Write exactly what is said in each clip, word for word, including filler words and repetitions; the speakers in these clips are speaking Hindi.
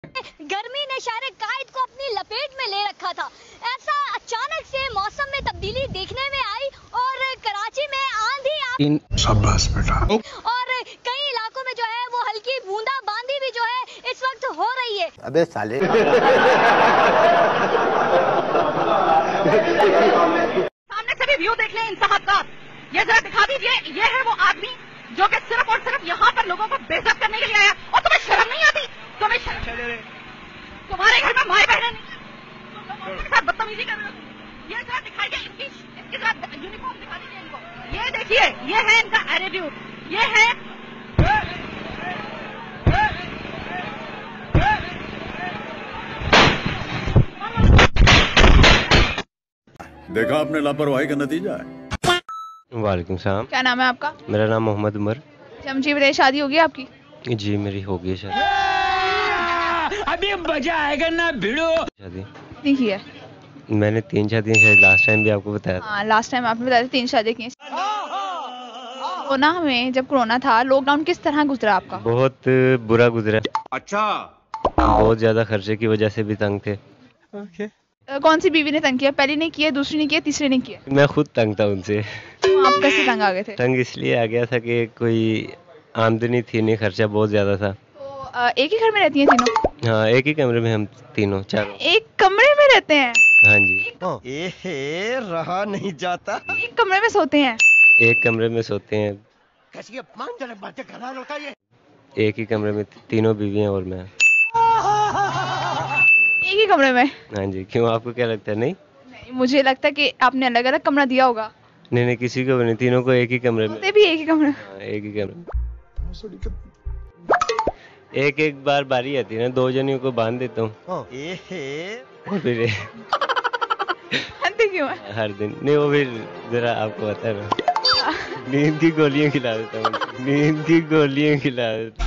गर्मी ने शायद कायद को अपनी लपेट में ले रखा था। ऐसा अचानक से मौसम में तब्दीली देखने में आई और कराची में आंधी आ... शाबाश बेटा। और कई इलाकों में जो है वो हल्की बूंदाबांदी भी जो है इस वक्त हो रही है। अबे साले। सामने से भी व्यू देख लें इन साहब का, ये जरा दिखा दीजिए। ये है वो आदमी जो कि सिर्फ और सिर्फ यहाँ पर लोगों को बेइज्जत करने के लिए आया। और तुम्हें शर्म नहीं आती? तुम्हें शर्म, तुम्हारे घर में माए बहने नहीं, उनके साथ बदतमीजी कर रहे हो। ये जरा दिखाइए इनकी, इसके साथ यूनिफॉर्म दिखा दीजिए इनको। ये देखिए, ये है इनका एटीट्यूड, ये है देखा आपने लापरवाही का नतीजा है। वालेकुम सलाम। क्या नाम है आपका? मेरा नाम मोहम्मद उमर। मुझे बताइए, शादी होगी आपकी? जी मेरी हो गई शादी। अभी मजा आएगा ना भिड़ो। शादी नहीं की है मैंने, तीन शादियां शायद लास्ट टाइम भी आपको बताया था। हाँ, लास्ट टाइम आपने बताया था तीन शादी की। कोरोना में, जब कोरोना था, लॉकडाउन किस तरह गुजरा आपका? बहुत बुरा गुजरा। अच्छा, बहुत ज्यादा खर्चे की वजह से भी तंग थे। okay. कौन सी बीवी ने तंग किया? पहली ने किया, दूसरी ने किया, तीसरी ने किया? मैं खुद तंग था उनसे। तो आप कैसे तंग आ गए थे? तंग इसलिए आ गया था कि कोई आमदनी थी नहीं, खर्चा बहुत ज्यादा था। तो एक ही घर में रहती हैं तीनों? हाँ, एक ही कमरे में हम तीनों चारों। एक कमरे में रहते हैं? हाँ जी। ए रहा नहीं जाता। एक कमरे में सोते हैं? एक कमरे में सोते हैं। कैसी अपमानजनक बातें कर रहा है लड़का ये। एक ही कमरे में तीनों बीवियां और मैं। एक ही कमरे में? हाँ जी। क्यों, आपको क्या लगता है? नहीं नहीं, मुझे लगता है कि आपने अलग अलग कमरा दिया होगा। नहीं नहीं, किसी को भी नहीं, तीनों को एक ही कमरे में। भी एक ही कमरे? हाँ, एक ही कमरे में। एक एक बार बारी आती है ना, दो जनियों को बांध देता हूँ। फिर क्यों है? हर दिन नहीं, वो फिर जरा आपको पता है ना, नींद की गोलियां खिला देता हूँ, नींद की गोलियां खिला देता हूँ।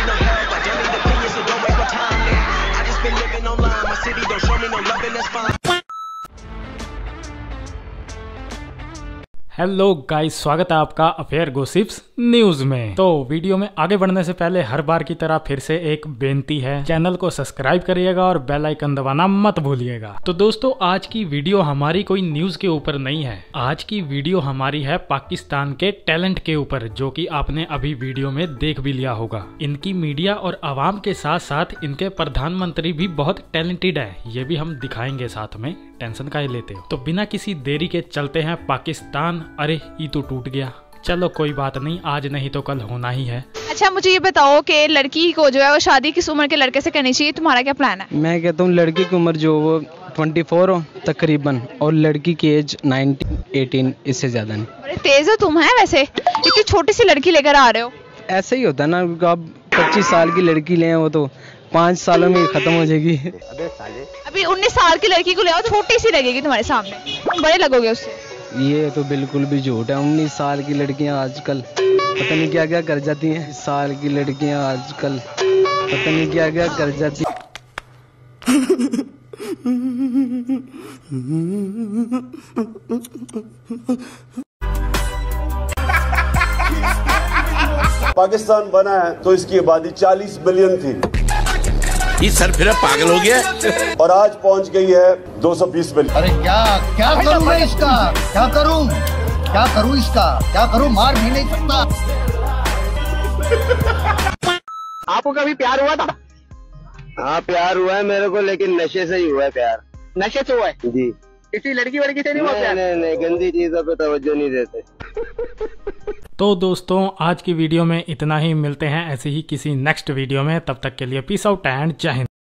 हेलो गाइस, स्वागत है आपका अफेयर गॉसिप्स न्यूज में। तो वीडियो में आगे बढ़ने से पहले हर बार की तरह फिर से एक बेनती है, चैनल को सब्सक्राइब करिएगा और बेल आइकन दबाना मत भूलिएगा। तो दोस्तों, आज की वीडियो हमारी कोई न्यूज के ऊपर नहीं है। आज की वीडियो हमारी है पाकिस्तान के टैलेंट के ऊपर, जो कि आपने अभी वीडियो में देख भी लिया होगा। इनकी मीडिया और आवाम के साथ साथ इनके प्रधानमंत्री भी बहुत टैलेंटेड है, ये भी हम दिखाएंगे साथ में, टेंशन काहे लेते हो। तो बिना किसी देरी के चलते हैं पाकिस्तान। अरे ये तो टूट गया, चलो कोई बात नहीं, आज नहीं तो कल होना ही है। अच्छा, मुझे ये बताओ कि लड़की को जो है वो शादी किस उम्र के लड़के से करनी चाहिए? तुम्हारा क्या प्लान है? मैं कहता हूँ लड़की की उम्र जो वो चौबीस हो तकरीबन, और लड़की की एज नाइनटीन एटीन, इससे ज्यादा नहीं। बड़े तेज हो तुम, है वैसे, इतनी छोटी सी लड़की लेकर आ रहे हो। ऐसा ही होता है ना, आप पच्चीस साल की लड़की ले, वो तो पाँच सालों में खत्म हो जाएगी। अबे साले। अभी उन्नीस साल की लड़की को ले आओ, छोटी सी लगेगी तुम्हारे सामने, तुम बड़े लगोगे उससे। ये तो बिल्कुल भी झूठ है। उन्नीस साल की लड़कियां आजकल पता नहीं क्या क्या कर जाती हैं। साल की लड़कियां आजकल पता नहीं क्या क्या कर जाती। पाकिस्तान बना है तो इसकी आबादी चालीस मिलियन थी, ये सर फिर पागल हो गया, और आज पहुंच गई है दो सौ बीस मिलियन। अरे क्या क्या करूं मैं इसका, क्या करूं क्या करूं इसका क्या करूं, मार भी नहीं सकता। आपको कभी प्यार हुआ था? हाँ, प्यार हुआ है मेरे को, लेकिन नशे से ही हुआ है प्यार। नशे से हुआ है जी। किसी लड़की वड़की से नहीं हुआ प्यार? नहीं नहीं, गंदी चीजों पे तवज्जो नहीं देते। तो दोस्तों, आज की वीडियो में इतना ही, मिलते हैं ऐसे ही किसी नेक्स्ट वीडियो में। तब तक के लिए पीस आउट एंड जय हिंद।